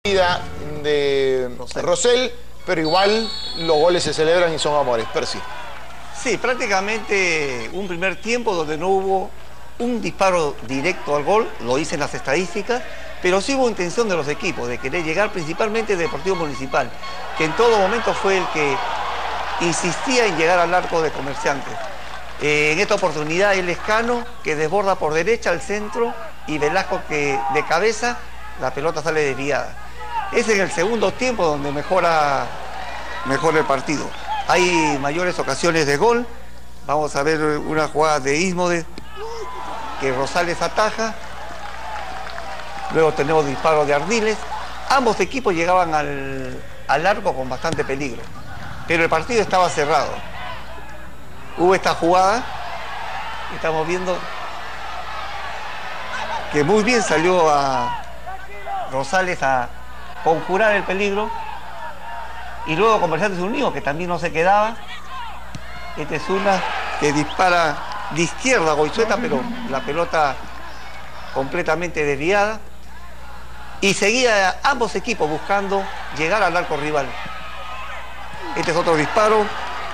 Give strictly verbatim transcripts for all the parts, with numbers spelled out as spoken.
de Rosell, pero igual los goles se celebran y son amores. Percy. Sí, prácticamente un primer tiempo donde no hubo un disparo directo al gol, lo hice en las estadísticas, pero sí hubo intención de los equipos de querer llegar, principalmente de Deportivo Municipal, que en todo momento fue el que insistía en llegar al arco de Comerciantes. Eh, en esta oportunidad el Lescano, que desborda por derecha al centro, y Velasco, que de cabeza la pelota sale desviada. Es en el segundo tiempo donde mejora, mejora el partido. Hay mayores ocasiones de gol. Vamos a ver una jugada de Ismode que Rosales ataja. Luego tenemos disparos de Ardiles. Ambos equipos llegaban al, al arco con bastante peligro, pero el partido estaba cerrado. Hubo esta jugada, estamos viendo que muy bien salió a Rosales a conjurar el peligro, y luego Comerciantes Unidos, que también no se quedaba. Esta es una que dispara de izquierda a Goizueta, pero la pelota completamente desviada, y seguía ambos equipos buscando llegar al arco rival. Este es otro disparo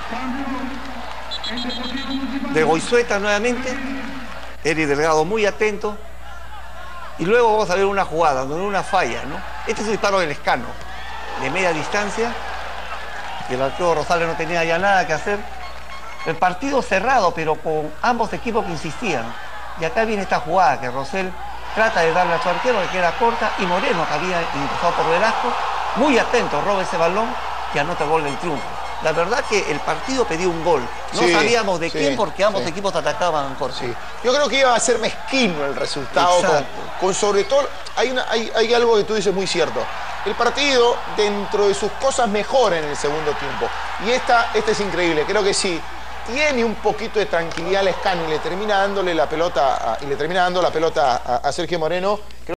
de Goizueta nuevamente, Eri Delgado muy atento, y luego vamos a ver una jugada donde una falla, ¿no? Este es un disparo del Lescano, de media distancia, y el arquero Rosales no tenía ya nada que hacer. El partido cerrado, pero con ambos equipos que insistían. Y acá viene esta jugada que Rosell trata de darle a su arquero, que queda corta, y Moreno, que había ingresado por Velasco, muy atento, roba ese balón y anota el gol del triunfo. La verdad que el partido pedía un gol. No sí, sabíamos de sí, quién, porque ambos sí. equipos atacaban, Jorge. Sí. Yo creo que iba a ser mezquino el resultado. Con, con sobre todo, hay, una, hay, hay algo que tú dices muy cierto. El partido, dentro de sus cosas, mejora en el segundo tiempo. Y esta, esta es increíble. Creo que sí, tiene un poquito de tranquilidad Lescano y le termina dándole la pelota a, y le termina dando la pelota a, a Sergio Moreno. Creo